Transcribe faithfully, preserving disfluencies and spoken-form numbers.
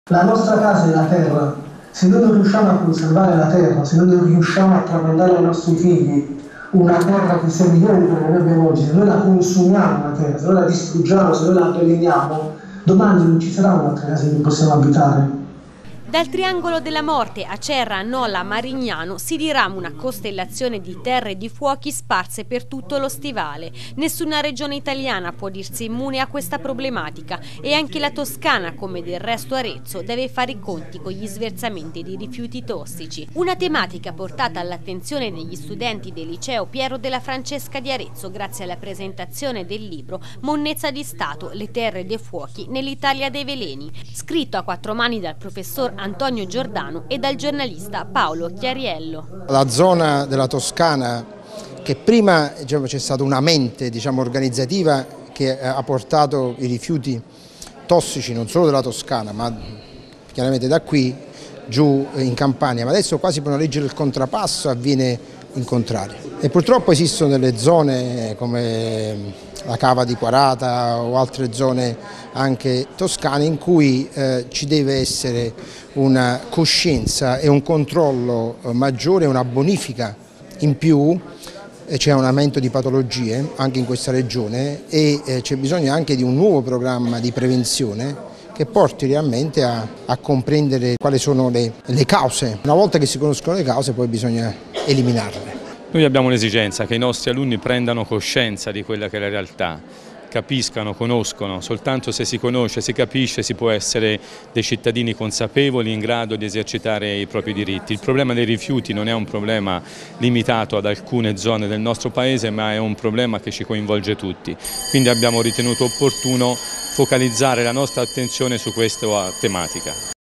La nostra casa è la terra, se noi non riusciamo a conservare la terra, se noi non riusciamo a tramandare ai nostri figli una terra di sei milioni come noi abbiamo oggi, se noi la consumiamo la terra, se noi la distruggiamo, se noi la avveleniamo, domani non ci sarà un'altra casa in cui possiamo abitare. Dal triangolo della morte, Acerra, Nola, Marignano, si dirama una costellazione di terre e di fuochi sparse per tutto lo stivale. Nessuna regione italiana può dirsi immune a questa problematica e anche la Toscana, come del resto Arezzo, deve fare i conti con gli sversamenti di rifiuti tossici. Una tematica portata all'attenzione degli studenti del liceo Piero della Francesca di Arezzo grazie alla presentazione del libro Monnezza di Stato, le terre dei fuochi nell'Italia dei veleni, scritto a quattro mani dal professor Antonio Giordano e dal giornalista Paolo Chiariello. La zona della Toscana, che prima diciamo, c'è stata una mente diciamo, organizzativa che ha portato i rifiuti tossici non solo della Toscana ma chiaramente da qui giù in Campania, ma adesso quasi per una legge del contrappasso avviene in contrario. E purtroppo esistono delle zone come la Cava di Quarata o altre zone anche toscane in cui eh, ci deve essere una coscienza e un controllo maggiore, una bonifica in più, c'è un aumento di patologie anche in questa regione e eh, c'è bisogno anche di un nuovo programma di prevenzione che porti realmente a, a comprendere quali sono le, le cause. Una volta che si conoscono le cause poi bisogna eliminarle. Noi abbiamo l'esigenza che i nostri alunni prendano coscienza di quella che è la realtà, capiscano, conoscono, soltanto se si conosce, si capisce, si può essere dei cittadini consapevoli in grado di esercitare i propri diritti. Il problema dei rifiuti non è un problema limitato ad alcune zone del nostro paese, ma è un problema che ci coinvolge tutti. Quindi abbiamo ritenuto opportuno focalizzare la nostra attenzione su questa tematica.